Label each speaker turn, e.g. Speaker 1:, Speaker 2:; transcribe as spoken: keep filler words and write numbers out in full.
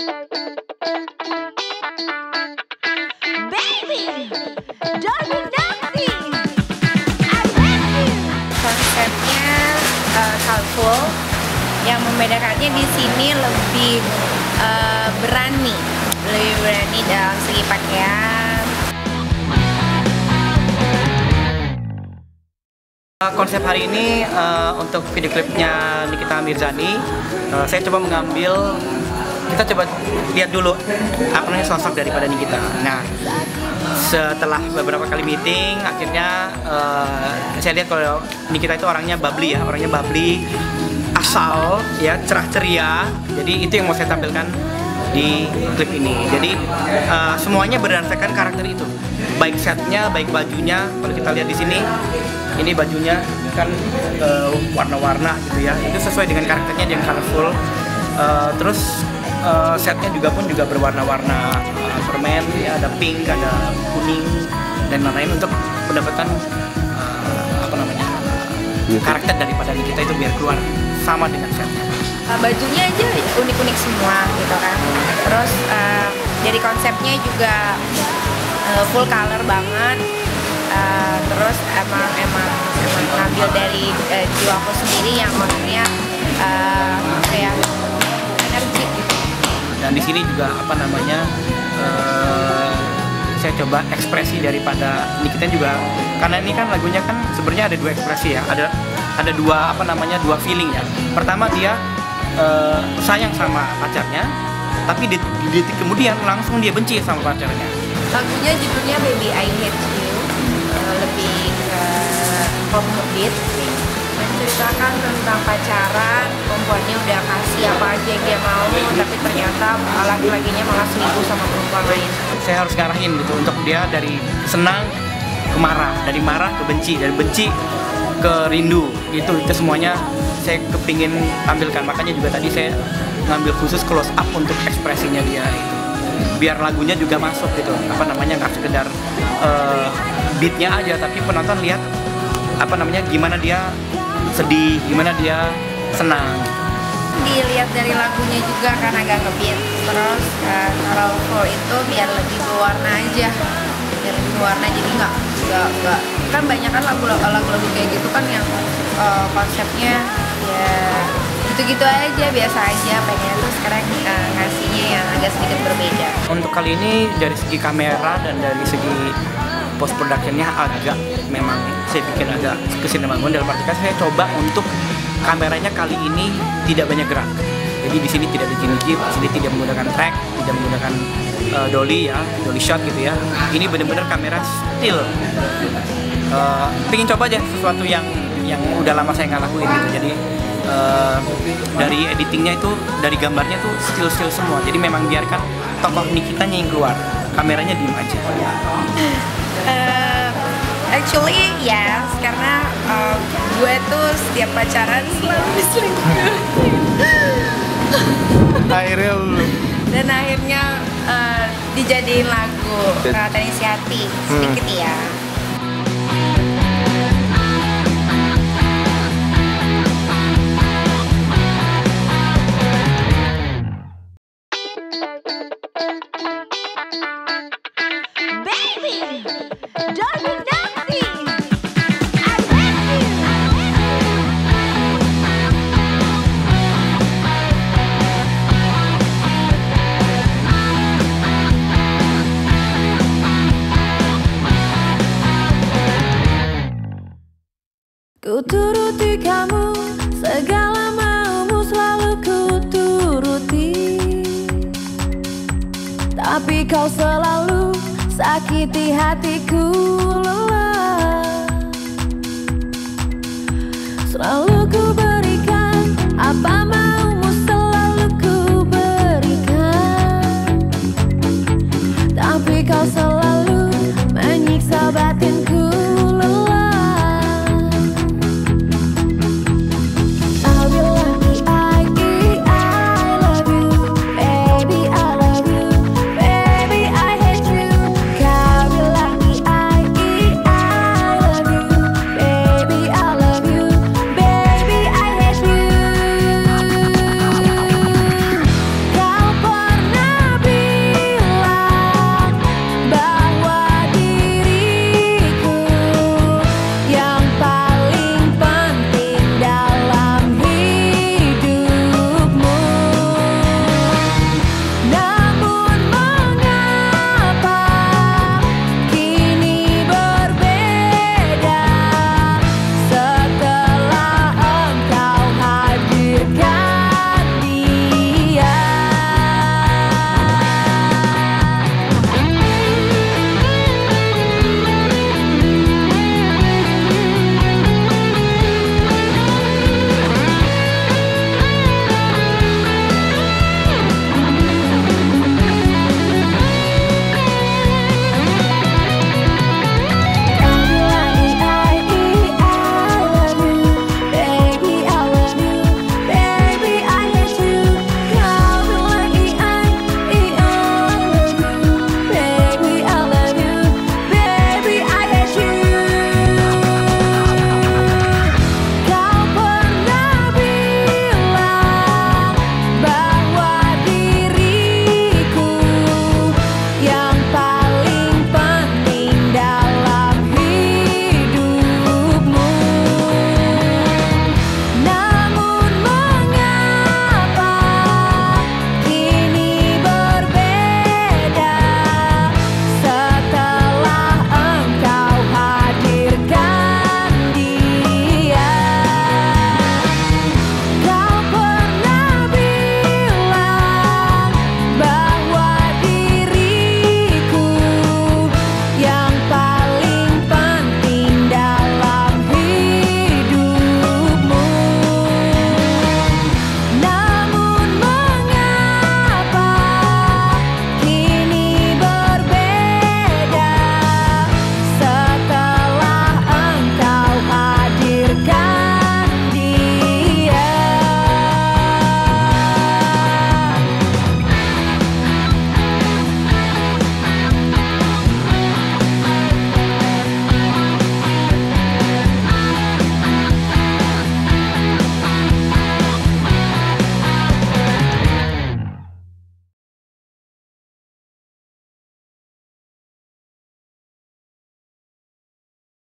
Speaker 1: Baby, don't be nasty. I love you.
Speaker 2: Konsepnya uh, colorful. Yang membedakannya di sini lebih uh, berani, lebih berani dalam segi pakaian.
Speaker 3: Konsep hari ini uh, untuk video klipnya Nikita Mirzani, uh, saya coba mengambil, kita coba lihat dulu apa namanya sosok daripada Nikita. Nah, setelah beberapa kali meeting, akhirnya uh, saya lihat kalau Nikita itu orangnya bubbly ya, orangnya bubbly, asal ya, cerah ceria. Jadi itu yang mau saya tampilkan di klip ini. Jadi uh, semuanya berdasarkan karakter itu, baik setnya, baik bajunya. Kalau kita lihat di sini, ini bajunya kan uh, warna-warna gitu ya, itu sesuai dengan karakternya yang colorful. Uh, terus uh, setnya juga pun juga berwarna-warna, uh, permen ya, ada pink, ada kuning dan lain-lain untuk mendapatkan uh, apa namanya uh, karakter daripada Nikita itu biar keluar sama dengan setnya.
Speaker 2: Uh, bajunya aja unik-unik semua gitu kan. Terus uh, jadi konsepnya juga uh, full color banget. Uh, terus emang emang emang ngambil dari uh, jiwaku sendiri yang maksudnya uh, kayak energi gitu.
Speaker 3: Dan di sini juga apa namanya uh, saya coba ekspresi daripada Nikita juga, karena ini kan lagunya kan sebenarnya ada dua ekspresi ya, ada ada dua apa namanya dua feeling ya. Pertama dia uh, sayang sama pacarnya, tapi di, di detik kemudian langsung dia benci sama pacarnya.
Speaker 2: Lagunya judulnya Baby I Hate You, uh, lebih ke pop beat, menceritakan tentang pacaran, perempuannya udah kasih apa aja yang dia mau, tapi ternyata laki-lakinya malah selingkuh sama perempuan lain.
Speaker 3: Saya harus ngarahin gitu untuk dia dari senang ke marah, dari marah ke benci, dari benci ke rindu, gitu. Itu semuanya saya kepingin tampilkan. Makanya juga tadi saya ngambil khusus close up untuk ekspresinya dia itu, biar lagunya juga masuk gitu, apa namanya nggak sekedar uh, beatnya aja, tapi penonton lihat apa namanya gimana dia sedih, gimana dia senang.
Speaker 2: Dilihat dari lagunya juga kan agak ngebeat, terus uh, kalau full itu biar lebih berwarna aja, biar lebih berwarna, jadi nggak nggak nggak kan banyak kan lagu-lagu kayak gitu kan yang uh, konsepnya ya gitu-gitu aja, biasa aja. Pengen tuh sekarang uh, ngasihnya yang agak sedikit berbeda.
Speaker 3: Untuk kali ini dari segi kamera dan dari segi post productionnya agak memang saya bikin agak kesinambungan, dalam arti saya coba untuk kameranya kali ini tidak banyak gerak. Jadi di sini tidak ada jinjit, di sini tidak menggunakan track, tidak menggunakan uh, dolly ya, dolly shot gitu ya. Ini benar-benar kamera still. Uh, Pengen coba aja sesuatu yang yang udah lama saya nggak lakuin gitu. Jadi uh, dari editingnya itu, dari gambarnya tuh still-still semua. Jadi memang biarkan tokoh Nikitanya yang keluar, kameranya diem aja.
Speaker 2: Uh, actually yes, karena uh, gue tuh setiap pacaran selalu diselingkuhin.
Speaker 4: Akhirnya lu
Speaker 2: Dan akhirnya uh, dijadiin lagu uh, Tenis Hati sedikit ya.
Speaker 1: Baby, don't be nasty. I love you.
Speaker 5: Ku turuti kamu, segala maumu selalu ku turuti. Tapi kau selalu sakiti hatiku lelah. Selalu